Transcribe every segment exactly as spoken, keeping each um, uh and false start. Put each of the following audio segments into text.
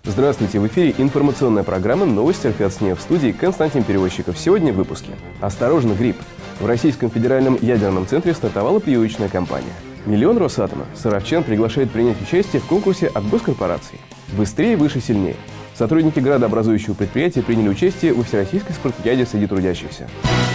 Здравствуйте, в эфире информационная программа «Новости эр эф от СНИ», в студии Константин Перевозчиков. Сегодня в выпуске. Осторожно, грипп. В Российском федеральном ядерном центре стартовала прививочная кампания. Миллион Росатома. Саровчан приглашает принять участие в конкурсе от госкорпораций. Быстрее, выше, сильнее. Сотрудники градообразующего предприятия приняли участие во всероссийской спартакиаде среди трудящихся.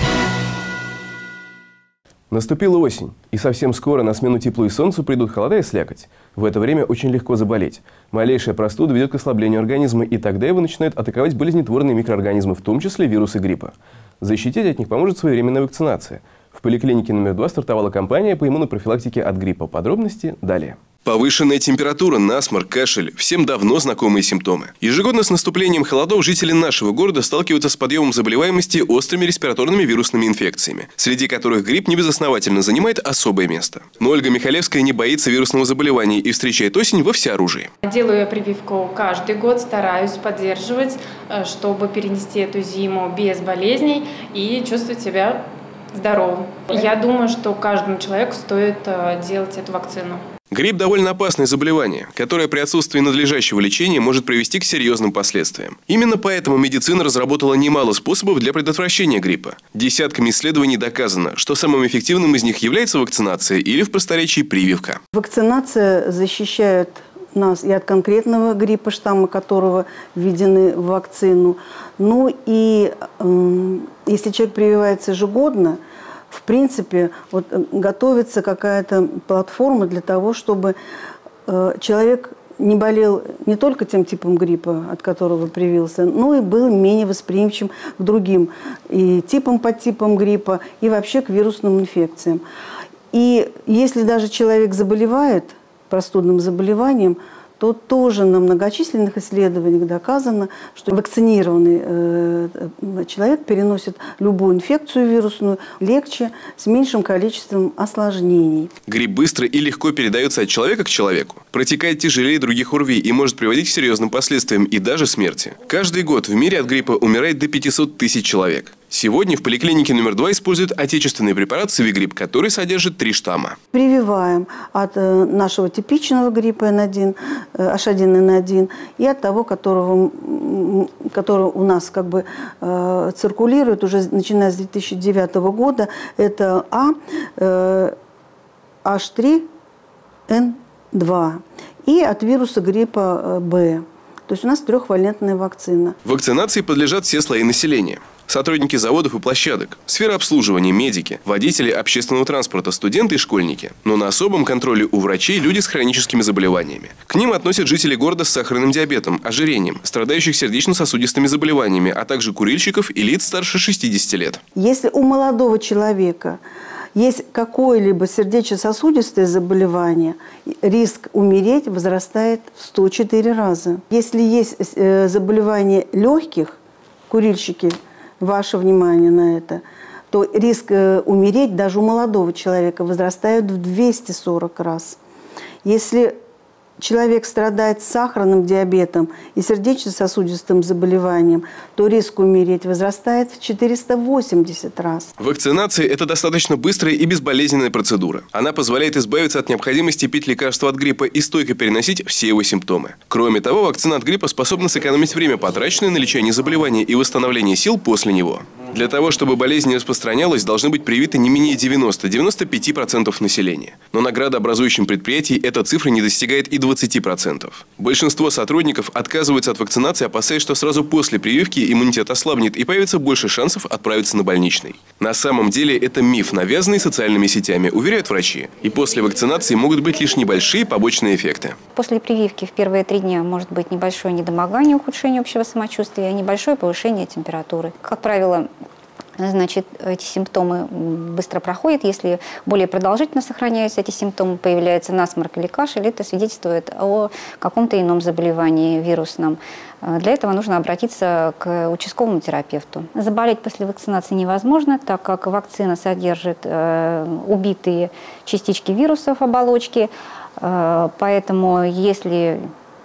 Наступила осень, и совсем скоро на смену теплу и солнцу придут холода и слякоть. В это время очень легко заболеть. Малейшая простуда ведет к ослаблению организма, и тогда его начинают атаковать болезнетворные микроорганизмы, в том числе вирусы гриппа. Защитить от них поможет своевременная вакцинация. В поликлинике номер два стартовала кампания по иммунопрофилактике от гриппа. Подробности далее. Повышенная температура, насморк, кашель – всем давно знакомые симптомы. Ежегодно с наступлением холодов жители нашего города сталкиваются с подъемом заболеваемости острыми респираторными вирусными инфекциями, среди которых грипп небезосновательно занимает особое место. Но Ольга Михалевская не боится вирусного заболевания и встречает осень во всеоружии. Делаю я прививку каждый год, стараюсь поддерживать, чтобы перенести эту зиму без болезней и чувствовать себя здоровым. Я думаю, что каждому человеку стоит делать эту вакцину. Грипп – довольно опасное заболевание, которое при отсутствии надлежащего лечения может привести к серьезным последствиям. Именно поэтому медицина разработала немало способов для предотвращения гриппа. Десятками исследований доказано, что самым эффективным из них является вакцинация или в просторечии прививка. Вакцинация защищает нас и от конкретного гриппа, штаммы которого введены в вакцину. Ну и э, если человек прививается ежегодно, в принципе, вот, готовится какая-то платформа для того, чтобы э, человек не болел не только тем типом гриппа, от которого привился, но и был менее восприимчив к другим и типам, подтипам гриппа, и вообще к вирусным инфекциям. И если даже человек заболевает простудным заболеванием, то тоже на многочисленных исследованиях доказано, что вакцинированный э, человек переносит любую инфекцию вирусную легче, с меньшим количеством осложнений. Грипп быстро и легко передается от человека к человеку, протекает тяжелее других ОРВИ и может приводить к серьезным последствиям и даже смерти. Каждый год в мире от гриппа умирает до пятисот тысяч человек. Сегодня в поликлинике номер два используют отечественный препарат «Савигрипп», который содержит три штамма. Прививаем от э, нашего типичного гриппа эн один, э, эйч один эн один и от того, которого, который у нас как бы э, циркулирует уже начиная с две тысячи девятого года. Это А, э, эйч три эн два и от вируса гриппа э, Б. То есть у нас трехвалентная вакцина. Вакцинации подлежат все слои населения. Сотрудники заводов и площадок, сфера обслуживания, медики, водители общественного транспорта, студенты и школьники. Но на особом контроле у врачей люди с хроническими заболеваниями. К ним относят жители города с сахарным диабетом, ожирением, страдающих сердечно-сосудистыми заболеваниями, а также курильщиков и лиц старше шестидесяти лет. Если у молодого человека есть какое-либо сердечно-сосудистое заболевание, риск умереть возрастает в сто четыре раза. Если есть заболевания легких, курильщики, ваше внимание на это, то риск умереть даже у молодого человека возрастает в двести сорок раз. Если человек страдает сахарным диабетом и сердечно-сосудистым заболеванием, то риск умереть возрастает в четыреста восемьдесят раз. Вакцинация – это достаточно быстрая и безболезненная процедура. Она позволяет избавиться от необходимости пить лекарства от гриппа и стойко переносить все его симптомы. Кроме того, вакцина от гриппа способна сэкономить время, потраченное на лечение заболевания и восстановление сил после него. Для того, чтобы болезнь не распространялась, должны быть привиты не менее девяноста — девяноста пяти процентов населения. Но на градообразующем предприятии эта цифра не достигает и двадцати процентов. Большинство сотрудников отказываются от вакцинации, опасаясь, что сразу после прививки иммунитет ослабнет и появится больше шансов отправиться на больничный. На самом деле это миф, навязанный социальными сетями, уверяют врачи. И после вакцинации могут быть лишь небольшие побочные эффекты. После прививки в первые три дня может быть небольшое недомогание, ухудшение общего самочувствия, небольшое повышение температуры. Как правило, значит, эти симптомы быстро проходят. Если более продолжительно сохраняются эти симптомы, появляется насморк или кашель, это свидетельствует о каком-то ином заболевании вирусном. Для этого нужно обратиться к участковому терапевту. Заболеть после вакцинации невозможно, так как вакцина содержит э, убитые частички вирусов оболочки. Э, поэтому если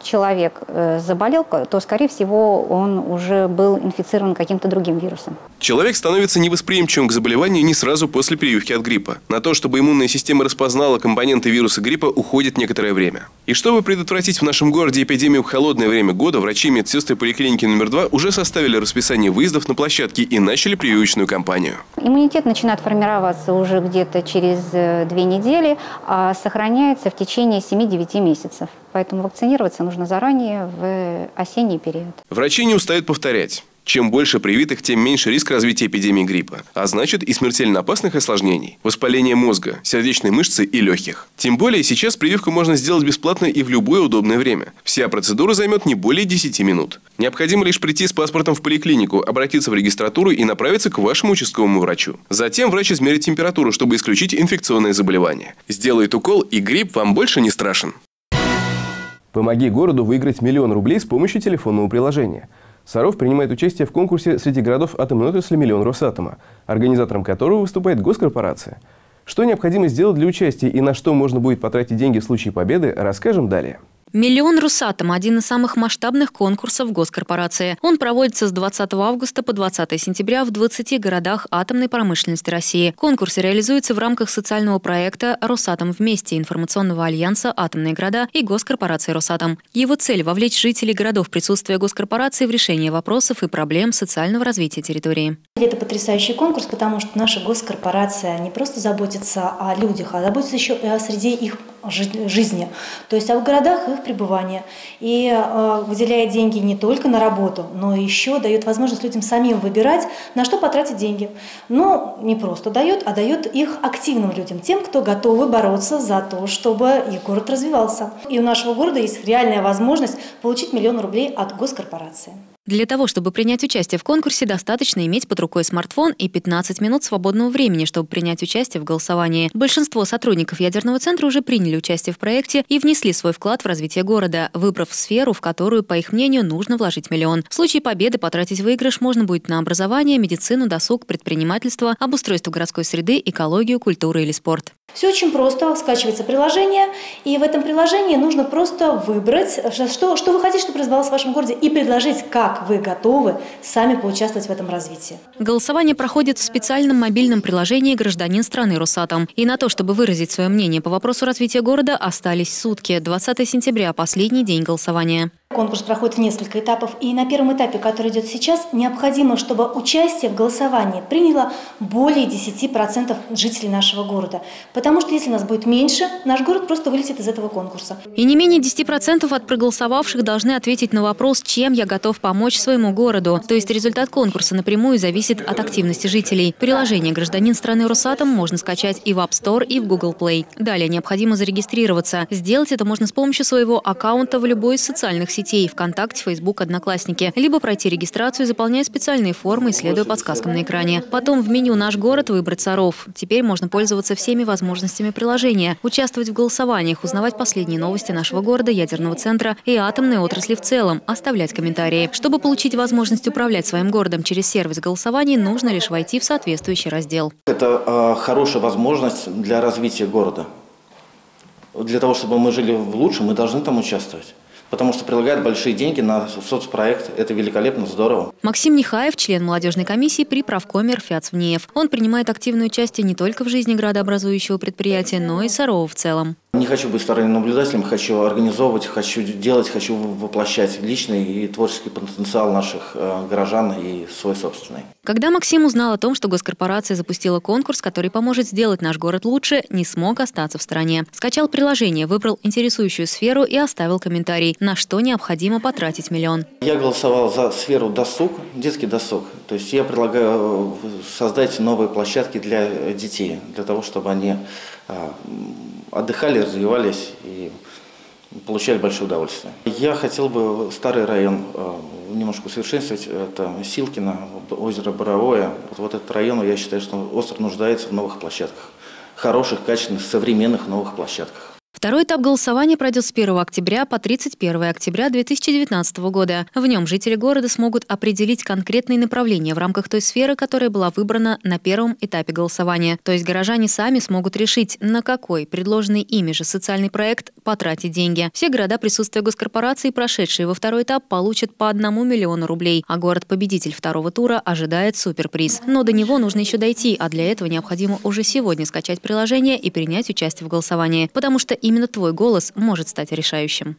человек заболел, то, скорее всего, он уже был инфицирован каким-то другим вирусом. Человек становится невосприимчивым к заболеванию не сразу после прививки от гриппа. На то, чтобы иммунная система распознала компоненты вируса гриппа, уходит некоторое время. И чтобы предотвратить в нашем городе эпидемию в холодное время года, врачи и медсестры поликлиники номер два уже составили расписание выездов на площадки и начали прививочную кампанию. Иммунитет начинает формироваться уже где-то через две недели, а сохраняется в течение семи-девяти месяцев. Поэтому вакцинироваться нужно заранее в осенний период. Врачи не устают повторять. Чем больше привитых, тем меньше риск развития эпидемии гриппа. А значит и смертельно опасных осложнений. Воспаление мозга, сердечной мышцы и легких. Тем более сейчас прививку можно сделать бесплатно и в любое удобное время. Вся процедура займет не более десяти минут. Необходимо лишь прийти с паспортом в поликлинику, обратиться в регистратуру и направиться к вашему участковому врачу. Затем врач измерит температуру, чтобы исключить инфекционное заболевание. Сделает укол, и грипп вам больше не страшен. Помоги городу выиграть миллион рублей с помощью телефонного приложения. Саров принимает участие в конкурсе среди городов атомной отрасли «Миллион Росатома», организатором которого выступает госкорпорация. Что необходимо сделать для участия и на что можно будет потратить деньги в случае победы, расскажем далее. «Миллион Росатом» – один из самых масштабных конкурсов госкорпорации. Он проводится с двадцатого августа по двадцатое сентября в двадцати городах атомной промышленности России. Конкурс реализуется в рамках социального проекта «Росатом вместе» информационного альянса «Атомные города» и госкорпорации «Росатом». Его цель – вовлечь жителей городов присутствия госкорпорации в решение вопросов и проблем социального развития территории. Это потрясающий конкурс, потому что наша госкорпорация не просто заботится о людях, а заботится еще и о среде их жизни, то есть о городах и их пребывания. И э, выделяет деньги не только на работу, но еще дает возможность людям самим выбирать, на что потратить деньги. Но не просто дает, а дает их активным людям, тем, кто готовы бороться за то, чтобы их город развивался. И у нашего города есть реальная возможность получить миллион рублей от госкорпорации. Для того, чтобы принять участие в конкурсе, достаточно иметь под рукой смартфон и пятнадцать минут свободного времени, чтобы принять участие в голосовании. Большинство сотрудников ядерного центра уже приняли участие в проекте и внесли свой вклад в развитие города, выбрав сферу, в которую, по их мнению, нужно вложить миллион. В случае победы потратить выигрыш можно будет на образование, медицину, досуг, предпринимательство, обустройство городской среды, экологию, культуру или спорт. Все очень просто. Скачивается приложение, и в этом приложении нужно просто выбрать, что, что вы хотите, чтобы развивалось в вашем городе, и предложить, как вы готовы сами поучаствовать в этом развитии. Голосование проходит в специальном мобильном приложении «Гражданин страны Росатом». И на то, чтобы выразить свое мнение по вопросу развития города, остались сутки. двадцатое сентября – последний день голосования. Конкурс проходит в несколько этапов, и на первом этапе, который идет сейчас, необходимо, чтобы участие в голосовании приняло более десяти процентов жителей нашего города. Потому что если нас будет меньше, наш город просто вылетит из этого конкурса. И не менее десяти процентов от проголосовавших должны ответить на вопрос, чем я готов помочь своему городу. То есть результат конкурса напрямую зависит от активности жителей. Приложение «Гражданин страны Росатом» можно скачать и в App Store, и в Google Play. Далее необходимо зарегистрироваться. Сделать это можно с помощью своего аккаунта в любой из социальных сетей. ВКонтакте, Фейсбук, Одноклассники, либо пройти регистрацию, заполняя специальные формы и следуя подсказкам на экране. Потом в меню «Наш город» выбрать Саров. Теперь можно пользоваться всеми возможностями приложения, участвовать в голосованиях, узнавать последние новости нашего города, ядерного центра и атомной отрасли в целом, оставлять комментарии. Чтобы получить возможность управлять своим городом через сервис голосований, нужно лишь войти в соответствующий раздел. Это э, хорошая возможность для развития города. Для того, чтобы мы жили в лучшем, мы должны там участвовать. Потому что прилагают большие деньги на соцпроект. Это великолепно, здорово. Максим Нехаев, член молодежной комиссии при правкоме РФЯЦ-ВНИЕФ. Он принимает активное участие не только в жизни градообразующего предприятия, но и Сарова в целом. Не хочу быть сторонним наблюдателем, хочу организовывать, хочу делать, хочу воплощать личный и творческий потенциал наших э, горожан и свой собственный. Когда Максим узнал о том, что госкорпорация запустила конкурс, который поможет сделать наш город лучше, не смог остаться в стороне. Скачал приложение, выбрал интересующую сферу и оставил комментарий, на что необходимо потратить миллион. Я голосовал за сферу досуг, детский досуг. То есть я предлагаю создать новые площадки для детей, для того, чтобы они отдыхали, развивались и получали большое удовольствие. Я хотел бы старый район немножко усовершенствовать. Это Силкино, озеро Боровое. Вот, вот этот район, я считаю, что остро нуждается в новых площадках. Хороших, качественных, современных новых площадках. В Второй этап голосования пройдет с первого октября по тридцать первое октября две тысячи девятнадцатого года. В нем жители города смогут определить конкретные направления в рамках той сферы, которая была выбрана на первом этапе голосования. То есть горожане сами смогут решить, на какой предложенный ими же социальный проект потратить деньги. Все города присутствия госкорпорации, прошедшие во второй этап, получат по одному миллиону рублей, а город-победитель второго тура ожидает суперприз. Но до него нужно еще дойти, а для этого необходимо уже сегодня скачать приложение и принять участие в голосовании, потому что именно Именно твой голос может стать решающим.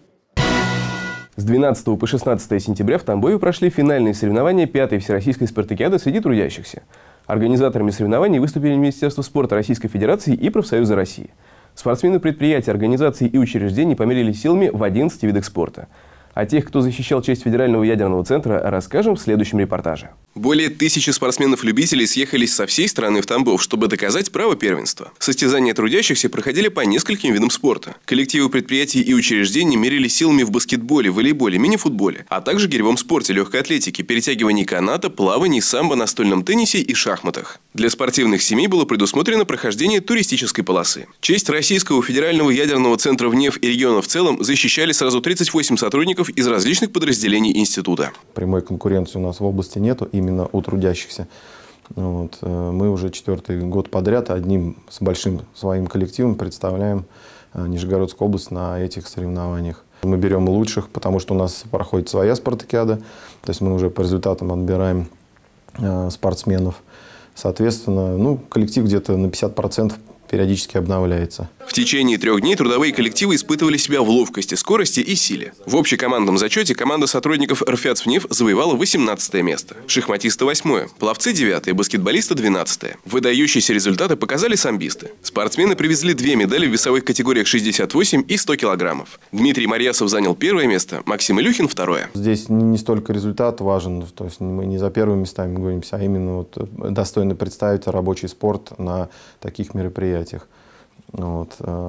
С двенадцатого по шестнадцатое сентября в Тамбове прошли финальные соревнования пятой Всероссийской спартакиады среди трудящихся. Организаторами соревнований выступили Министерство спорта Российской Федерации и Профсоюзы России. Спортсмены предприятий, организаций и учреждений померились силами в одиннадцати видах спорта. О тех, кто защищал честь Федерального ядерного центра, расскажем в следующем репортаже. Более тысячи спортсменов-любителей съехались со всей страны в Тамбов, чтобы доказать право первенства. Состязания трудящихся проходили по нескольким видам спорта. Коллективы предприятий и учреждений мерили силами в баскетболе, волейболе, мини-футболе, а также гиревом спорте, легкой атлетике, перетягивании каната, плавании, самбо, настольном теннисе и шахматах. Для спортивных семей было предусмотрено прохождение туристической полосы. Честь Российского Федерального ядерного центра в НЕФ и региона в целом защищали сразу тридцать восемь сотрудников из различных подразделений института. Прямой конкуренции у нас в области нету, именно у трудящихся. Вот. Мы уже четвертый год подряд одним с большим своим коллективом представляем Нижегородскую область на этих соревнованиях. Мы берем лучших, потому что у нас проходит своя спартакиада, то есть мы уже по результатам отбираем спортсменов. Соответственно, ну, коллектив где-то на пятьдесят процентов периодически обновляется. В течение трех дней трудовые коллективы испытывали себя в ловкости, скорости и силе. В общекомандном зачете команда сотрудников РФЯЦ-ФНИФ завоевала восемнадцатое место, шахматисты – восьмое, пловцы – девятое, баскетболисты – двенадцатое. Выдающиеся результаты показали самбисты. Спортсмены привезли две медали в весовых категориях шестьдесят восемь и сто килограммов. Дмитрий Марьясов занял первое место, Максим Илюхин – второе. Здесь не столько результат важен, то есть мы не за первыми местами гонимся, а именно вот достойно представить рабочий спорт на таких мероприятиях. Вот.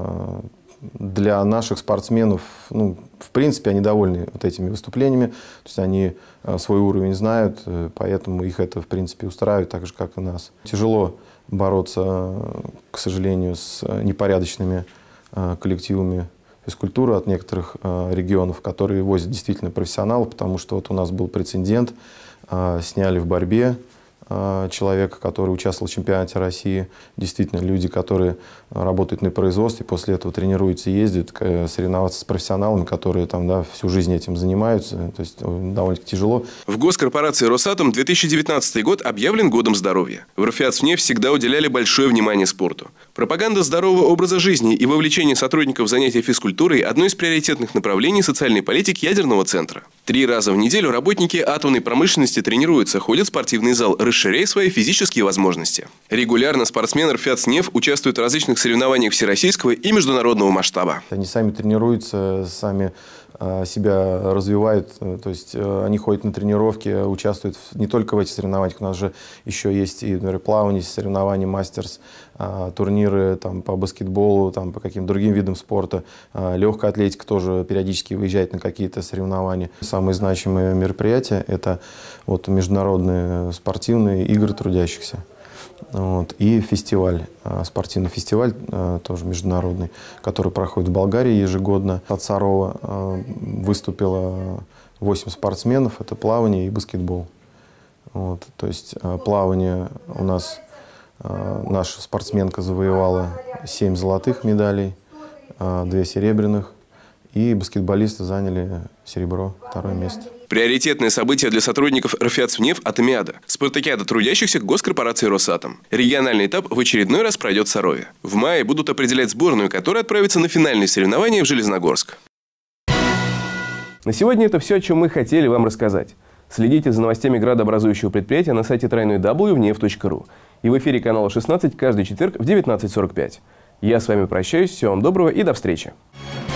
Для наших спортсменов, ну, в принципе, они довольны вот этими выступлениями. То есть они свой уровень знают, поэтому их это, в принципе, устраивает, так же, как и нас. Тяжело бороться, к сожалению, с непорядочными коллективами физкультуры от некоторых регионов, которые возят действительно профессионалов, потому что вот у нас был прецедент, сняли в борьбе человека, который участвовал в чемпионате России. Действительно, люди, которые работают на производстве, после этого тренируются и ездят, соревноваться с профессионалами, которые там, да, всю жизнь этим занимаются. То есть довольно-таки тяжело. В госкорпорации «Росатом» две тысячи девятнадцатый год объявлен годом здоровья. В РФЯЦ-ФНИФ всегда уделяли большое внимание спорту. Пропаганда здорового образа жизни и вовлечение сотрудников в занятия физкультурой – одно из приоритетных направлений социальной политики ядерного центра. Три раза в неделю работники атомной промышленности тренируются, ходят в спортивный зал, расширяя свои физические возможности. Регулярно спортсмен РФЯЦ-НЕФ участвует в различных соревнованиях всероссийского и международного масштаба. Они сами тренируются, сами себя развивают, то есть они ходят на тренировки, участвуют не только в этих соревнованиях, у нас же еще есть и, например, плавание, соревнования, мастерс, турниры там, по баскетболу, там, по каким-то другим видам спорта, легкая атлетика тоже периодически выезжает на какие-то соревнования. Самые значимые мероприятия – это вот, международные спортивные игры трудящихся. Вот, и фестиваль, спортивный фестиваль, тоже международный, который проходит в Болгарии ежегодно. От Сарова выступило восемь спортсменов, это плавание и баскетбол. Вот, то есть плавание у нас наша спортсменка завоевала семь золотых медалей, две серебряных, и баскетболисты заняли серебро, второе место. Приоритетное событие для сотрудников РФЯЦ-ФНИФ – Атомиада. Спартакиада трудящихся госкорпорации «Росатом». Региональный этап в очередной раз пройдет в Сарове. В мае будут определять сборную, которая отправится на финальные соревнования в Железногорск. На сегодня это все, о чем мы хотели вам рассказать. Следите за новостями градообразующего предприятия на сайте дабл ю дабл ю дабл ю точка неф точка ру и в эфире канала шестнадцать каждый четверг в девятнадцать сорок пять. Я с вами прощаюсь, всего вам доброго и до встречи.